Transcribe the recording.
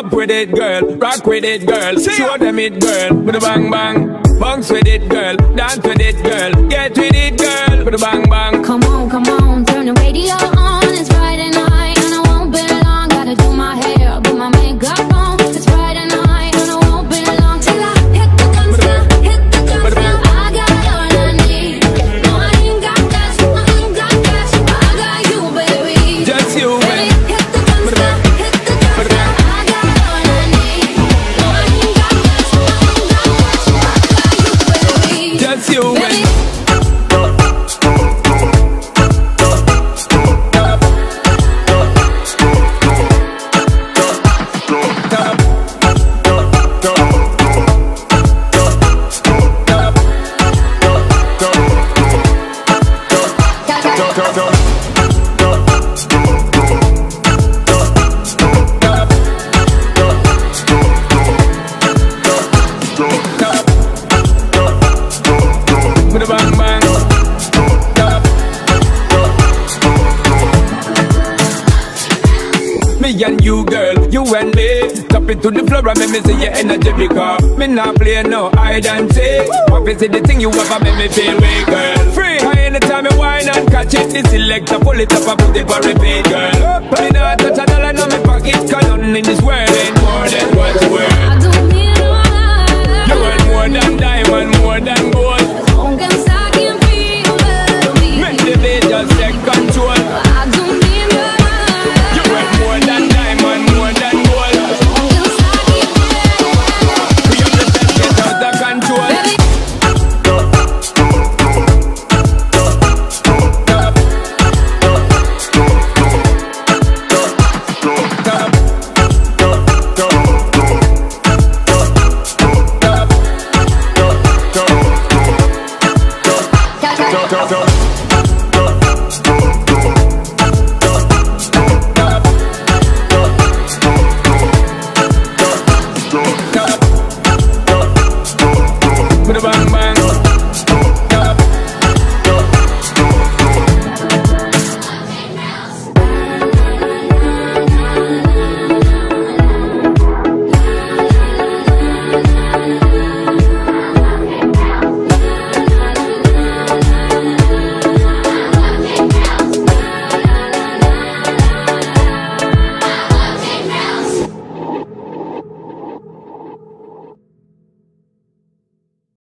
Rock with it, girl. Rock with it, girl. Show them it, girl. With a bang bang. Bounce with it, girl. Dance with it, girl. Get with it, girl. With a bang bang. Come on, turn the radio on. It's Friday night and I won't be long. Gotta do my hair, put my makeup on. It's Friday night and I won't be long till I hit the guns now, hit the guns now. I got all I need. No, I ain't got cash, I ain't got cash. I got you, baby. Just you, baby. Hit the guns now, hit the guns now. I got all I need. No, I ain't got cash, I ain't got cash. I got you, baby. Just you, baby. Me and you, girl, you and me. Top it to the floor and make me see your energy because me not play no hide and seek. Obviously the thing you have make me feel way, girl. Free high anytime you whine and catch it. The selector pull it up and put it for repeat, girl. Me not touch a dollar in my pocket, cause nothing in this world ain't more than what you worth. I don't need no one. You want more than diamond, more than gold.